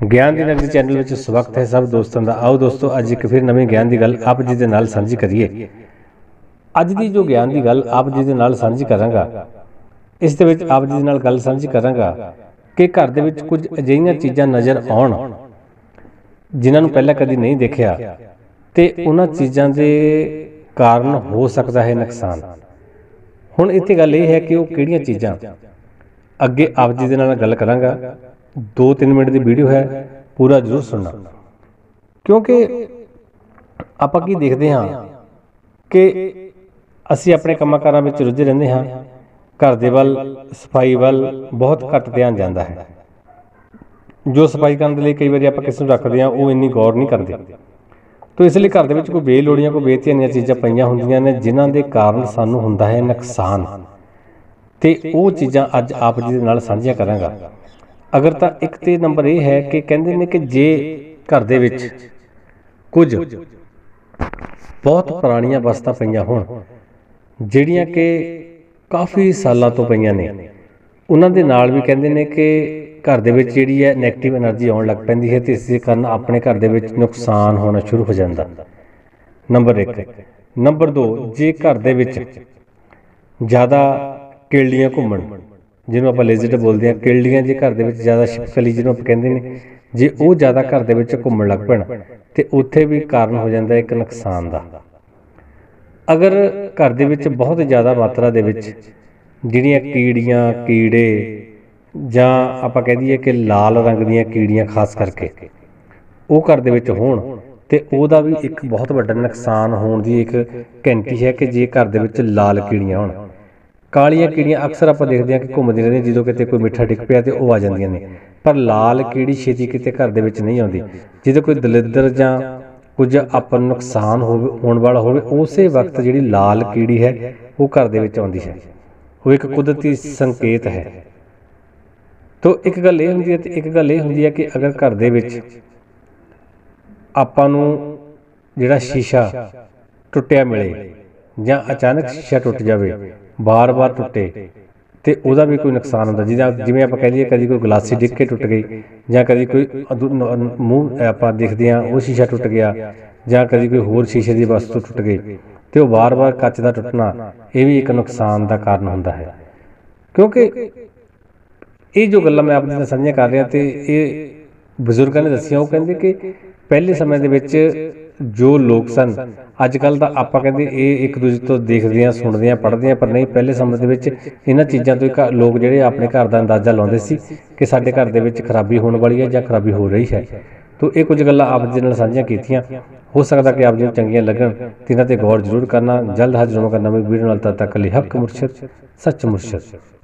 ਗਿਆਨ ਦੀ ਨਗਰੀ ਚੈਨਲ ਵਿੱਚ ਸਵਾਗਤ ਹੈ ਸਭ ਦੋਸਤਾਂ ਦਾ। ਆਓ ਦੋਸਤੋ ਅੱਜ ਇੱਕ ਫਿਰ ਨਵੀਂ ਗਿਆਨ ਦੀ ਗੱਲ ਆਪ ਜੀ ਦੇ ਨਾਲ ਸਾਂਝੀ ਕਰੀਏ। ਅੱਜ ਦੀ ਜੋ ਗਿਆਨ ਦੀ ਗੱਲ ਆਪ ਜੀ ਦੇ ਨਾਲ ਸਾਂਝੀ ਕਰਾਂਗਾ, ਇਸ ਦੇ ਵਿੱਚ ਆਪ ਜੀ ਦੇ ਨਾਲ ਗੱਲ ਸਾਂਝੀ ਕਰਾਂਗਾ ਕਿ ਘਰ ਦੇ ਵਿੱਚ ਕੁਝ ਅਜਿਹੀਆਂ ਚੀਜ਼ਾਂ ਨਜ਼ਰ ਆਉਣ ਜਿਨ੍ਹਾਂ ਨੂੰ ਪਹਿਲਾਂ ਕਦੀ ਨਹੀਂ ਦੇਖਿਆ ਤੇ ਉਹਨਾਂ ਚੀਜ਼ਾਂ ਦੇ ਕਾਰਨ ਹੋ ਸਕਦਾ ਹੈ ਨੁਕਸਾਨ। ਹੁਣ ਇੱਥੇ ਗੱਲ ਇਹ ਹੈ ਕਿ ਉਹ ਕਿਹੜੀਆਂ ਚੀਜ਼ਾਂ, ਅੱਗੇ ਆਪ ਜੀ ਦੇ ਨਾਲ ਗੱਲ ਕਰਾਂਗਾ। 2-3 ਮਿੰਟ ਦੀ ਵੀਡੀਓ ਹੈ, ਪੂਰਾ ਜ਼ਰੂਰ ਸੁਣਨਾ, ਕਿਉਂਕਿ ਆਪਾਂ ਕੀ ਦੇਖਦੇ ਹਾਂ ਕਿ ਅਸੀਂ ਆਪਣੇ ਕੰਮਾਂ ਕਾਰਾਂ ਵਿੱਚ ਰੁੱਝੇ ਰਹਿੰਦੇ ਹਾਂ। ਘਰ ਦੇ ਵੱਲ, ਸਫਾਈ ਵੱਲ ਬਹੁਤ ਘੱਟ ਧਿਆਨ ਜਾਂਦਾ ਹੈ। ਜੋ ਸਫਾਈ ਕਰਨ ਦੇ ਲਈ ਕਈ ਵਾਰੀ ਆਪਾਂ ਕਿਸੇ ਨੂੰ ਰੱਖਦੇ ਹਾਂ, ਉਹ ਇੰਨੀ ਗੌਰ ਨਹੀਂ ਕਰਦੇ। ਤੋ ਇਸ ਲਈ ਘਰ ਦੇ ਵਿੱਚ ਕੋਈ ਬੇਲੋੜੀਆਂ, ਕੋਈ ਬੇਧਿਆਨੀਆਂ ਚੀਜ਼ਾਂ ਪਈਆਂ ਹੁੰਦੀਆਂ ਨੇ ਜਿਨ੍ਹਾਂ ਦੇ ਕਾਰਨ ਸਾਨੂੰ ਹੁੰਦਾ ਹੈ ਨੁਕਸਾਨ, ਤੇ ਉਹ ਚੀਜ਼ਾਂ ਅੱਜ ਆਪ ਜੀ ਦੇ ਨਾਲ ਸਾਂਝੀਆਂ ਕਰਾਂਗਾ। ਅਗਰ ਤਾਂ ਇੱਕ ਤੇ ਨੰਬਰ ਇਹ ਹੈ ਕਿ ਕਹਿੰਦੇ ਨੇ ਕਿ ਜੇ ਘਰ ਦੇ ਵਿੱਚ ਕੁਝ ਬਹੁਤ ਪੁਰਾਣੀਆਂ ਵਸਤਾਂ ਪਈਆਂ ਹੋਣ ਜਿਹੜੀਆਂ ਕਿ ਕਾਫੀ ਸਾਲਾਂ ਤੋਂ ਪਈਆਂ ਨੇ, ਉਹਨਾਂ ਦੇ ਨਾਲ ਵੀ ਕਹਿੰਦੇ ਨੇ ਕਿ ਘਰ ਦੇ ਵਿੱਚ ਜਿਹੜੀ ਹੈ ਨੈਗੇਟਿਵ ਐਨਰਜੀ ਆਉਣ ਲੱਗ ਪੈਂਦੀ ਹੈ ਤੇ ਇਸ ਦੇ ਕਾਰਨ ਆਪਣੇ ਘਰ ਦੇ ਵਿੱਚ ਨੁਕਸਾਨ ਹੋਣਾ ਸ਼ੁਰੂ ਹੋ ਜਾਂਦਾ। ਨੰਬਰ 1। ਨੰਬਰ 2, ਜੇ ਘਰ ਦੇ ਵਿੱਚ ਜ਼ਿਆਦਾ ਕਿਰਲੀਆਂ ਘੁੰਮਣ, ਜਿਹਨੂੰ ਆਪਾਂ ਲੇਜ਼ਰਡ ਬੋਲਦੇ ਹਾਂ, ਕਿਰਲੀਆਂ ਜੇ ਘਰ ਦੇ ਵਿੱਚ ਜ਼ਿਆਦਾ ਛਿਪਕਲੀ ਜਿਹਨੂੰ ਆਪਾਂ ਕਹਿੰਦੇ ਨੇ, ਜੇ ਉਹ ਜ਼ਿਆਦਾ ਘਰ ਦੇ ਵਿੱਚ ਘੁੰਮਣ ਲੱਗ ਪੈਣ ਤੇ ਉੱਥੇ ਵੀ ਕਾਰਨ ਹੋ ਜਾਂਦਾ ਇੱਕ ਨੁਕਸਾਨ ਦਾ। ਅਗਰ ਘਰ ਦੇ ਵਿੱਚ ਬਹੁਤ ਜ਼ਿਆਦਾ ਮਾਤਰਾ ਦੇ ਵਿੱਚ ਜਿਹੜੀਆਂ ਕੀੜੀਆਂ, ਕੀੜੇ ਜਾਂ ਆਪਾਂ ਕਹਿ ਦਈਏ ਕਿ ਲਾਲ ਰੰਗ ਦੀਆਂ ਕੀੜੀਆਂ ਖਾਸ ਕਰਕੇ ਉਹ ਘਰ ਦੇ ਵਿੱਚ ਹੋਣ ਤੇ ਉਹਦਾ ਵੀ ਇੱਕ ਬਹੁਤ ਵੱਡਾ ਨੁਕਸਾਨ ਹੋਣ ਦੀ ਇੱਕ ਘੰਟੀ ਹੈ ਕਿ ਜੇ ਘਰ ਦੇ ਵਿੱਚ ਲਾਲ ਕੀੜੀਆਂ ਹੋਣ। ਕਾਲੀਆਂ ਕੀੜੀਆਂ ਅਕਸਰ ਆਪਾਂ ਦੇਖਦੇ ਹਾਂ ਕਿ ਘੁੰਮਦੀਆਂ ਰਹਿੰਦੀਆਂ, ਜਦੋਂ ਕਿਤੇ ਕੋਈ ਮਿੱਠਾ ਡਿੱਗ ਪਿਆ ਤੇ ਉਹ ਆ ਜਾਂਦੀਆਂ ਨੇ, ਪਰ ਲਾਲ ਕੀੜੀ ਛੇਤੀ ਕਿਤੇ ਘਰ ਦੇ ਵਿੱਚ ਨਹੀਂ ਆਉਂਦੀ। ਜਦੋਂ ਕੋਈ ਦਲਿੱਦਰ ਜਾਂ ਕੁਝ ਆਪਾਂ ਨੂੰ ਨੁਕਸਾਨ ਹੋਣ ਵਾਲਾ ਹੋਵੇ, ਉਸੇ ਵਕਤ ਜਿਹੜੀ ਲਾਲ ਕੀੜੀ ਹੈ ਉਹ ਘਰ ਦੇ ਵਿੱਚ ਆਉਂਦੀ ਹੈ। ਉਹ ਇੱਕ ਕੁਦਰਤੀ ਸੰਕੇਤ ਹੈ। ਤੋ ਇੱਕ ਗੱਲ ਇਹ ਹੁੰਦੀ ਹੈ ਤੇ ਇੱਕ ਗੱਲ ਇਹ ਹੁੰਦੀ ਹੈ ਕਿ ਅਗਰ ਘਰ ਦੇ ਵਿੱਚ ਆਪਾਂ ਨੂੰ ਜਿਹੜਾ ਸ਼ੀਸ਼ਾ ਟੁੱਟਿਆ ਮਿਲੇ ਜਾਂ ਅਚਾਨਕ ਸ਼ੀਸ਼ਾ ਟੁੱਟ ਜਾਵੇ, ਬਾਰ-ਬਾਰ ਟੁੱਟੇ, ਤੇ ਉਹਦਾ ਵੀ ਕੋਈ ਨੁਕਸਾਨ ਹੁੰਦਾ। ਜਿਵੇਂ ਆਪਾਂ ਕਹਿ ਲਈਏ ਕਦੀ ਕੋਈ ਗਲਾਸੀ ਡਿੱਗ ਕੇ ਟੁੱਟ ਗਈ, ਜਾਂ ਕਦੀ ਕੋਈ ਮੂੰਹ ਆਪਾਂ ਦੇਖਦੇ ਹਾਂ ਉਹ ਸ਼ੀਸ਼ਾ ਟੁੱਟ ਗਿਆ, ਜਾਂ ਕਦੀ ਕੋਈ ਹੋਰ ਸ਼ੀਸ਼ੇ ਦੀ ਵਸਤੂ ਟੁੱਟ ਗਈ, ਤੇ ਉਹ ਬਾਰ-ਬਾਰ ਕੱਚ ਦਾ ਟੁੱਟਣਾ ਇਹ ਵੀ ਇੱਕ ਨੁਕਸਾਨ ਦਾ ਕਾਰਨ ਹੁੰਦਾ ਹੈ। ਕਿਉਂਕਿ ਇਹ ਜੋ ਗੱਲਾਂ ਮੈਂ ਆਪਣੇ ਨਾਲ ਸਾਂਝੀਆਂ ਕਰ ਰਿਹਾ ਤੇ ਇਹ ਬਜ਼ੁਰਗਾਂ ਨੇ ਦੱਸੀਆਂ। ਉਹ ਕਹਿੰਦੇ ਕਿ ਪਹਿਲੇ ਸਮੇਂ ਦੇ ਵਿੱਚ ਜੋ ਲੋਕ ਸਨ, ਅੱਜ ਕੱਲ੍ਹ ਤਾਂ ਆਪਾਂ ਕਹਿੰਦੇ ਇਹ ਇੱਕ ਦੂਜੇ ਤੋਂ ਦੇਖਦੇ ਹਾਂ, ਸੁਣਦੇ ਹਾਂ, ਪੜ੍ਹਦੇ ਹਾਂ, ਪਰ ਨਹੀਂ, ਪਹਿਲੇ ਸਮੇਂ ਦੇ ਵਿੱਚ ਇਹਨਾਂ ਚੀਜ਼ਾਂ ਤੋਂ ਲੋਕ ਜਿਹੜੇ ਆਪਣੇ ਘਰ ਦਾ ਅੰਦਾਜ਼ਾ ਲਾਉਂਦੇ ਸੀ ਕਿ ਸਾਡੇ ਘਰ ਦੇ ਵਿੱਚ ਖਰਾਬੀ ਹੋਣ ਵਾਲੀ ਹੈ ਜਾਂ ਖਰਾਬੀ ਹੋ ਰਹੀ ਹੈ। ਤੋ ਇਹ ਕੁਝ ਗੱਲਾਂ ਆਪ ਜੀ ਨਾਲ ਸਾਂਝੀਆਂ ਕੀਤੀਆਂ। ਹੋ ਸਕਦਾ ਕਿ ਆਪ ਜੀ ਨੂੰ ਚੰਗੀਆਂ ਲੱਗਣ ਤੇ ਇਹਨਾਂ ਤੇ ਗੌਰ ਜ਼ਰੂਰ ਕਰਨਾ। ਜਲਦ ਹਾਜ਼ਰ ਹੋਵਾਂਗਾ ਨਵੀਂ ਵੀਡੀਓ ਨਾਲ। ਤਦ ਤੱਕ ਲਈ ਹੱਕ ਮੁਰਸ਼ਦ, ਸੱਚ ਮੁਰਸ਼ਦ।